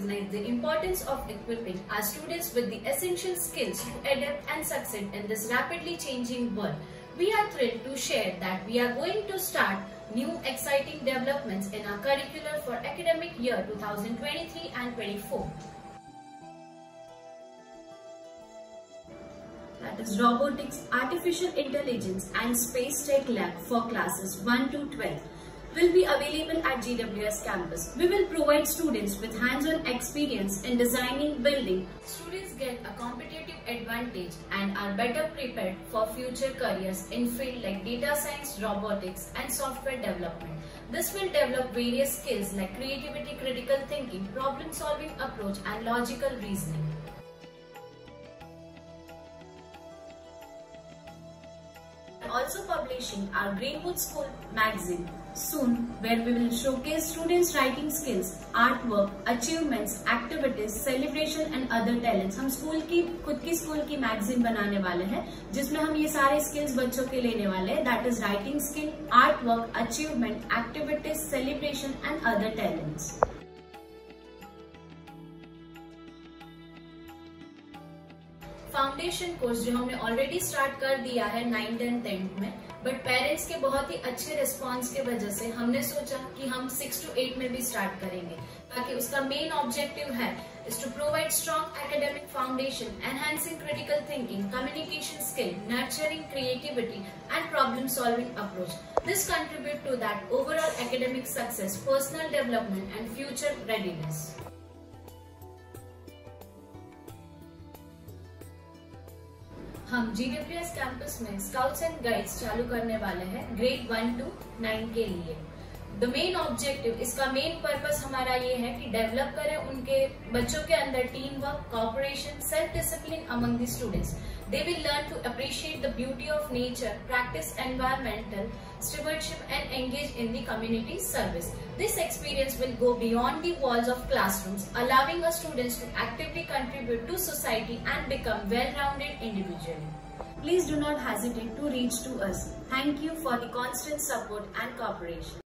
recognize the importance of equipping our students with the essential skills to adapt and succeed in this rapidly changing world. We are thrilled to share that we are going to start new exciting developments in our curriculum for academic year 2023 and 24. That is Robotics, Artificial Intelligence and Space Tech Lab for classes 1 to 12 will be available at GWIS campus. We will provide students with hands-on experience in designing, building. Students get a competitive advantage and are better prepared for future careers in fields like data science, robotics and software development. This will develop various skills like creativity, critical thinking, problem-solving approach and logical reasoning. Also publishing our Greenwood School magazine soon, where we will showcase students' writing skills, artwork, achievements, activities, celebration and other talents. हम खुद की school की magazine बनाने वाले हैं जिसमें हम ये सारे स्किल्स बच्चों के लेने वाले हैं. That is writing skill, artwork, achievement, activities, celebration and other talents. Foundation course जो हमने ऑलरेडी स्टार्ट कर दिया है 9th and 10th में, बट पेरेंट्स के बहुत ही अच्छे रिस्पांस के वजह से हमने सोचा कि हम 6 to 8 में भी स्टार्ट करेंगे, ताकि उसका मेन ऑब्जेक्टिव है is to provide strong academic foundation, enhancing critical thinking, communication skill, nurturing creativity and problem solving approach. This contribute to that overall academic success, personal development and future readiness. हम GWIS campus में scouts and guides चालू करने वाले हैं grade 1 to 9 के लिए. The main objective, इसका main purpose हमारा ये है कि डेवलप करें उनके बच्चों के अंदर team work, cooperation, self discipline among the students. They will learn to appreciate the beauty of nature, practice environmental stewardship and engage in the community service. This experience will go beyond the walls of classrooms, allowing our students to actively contribute to society and become well-rounded individuals. Please do not hesitate to reach to us. Thank you for the constant support and cooperation.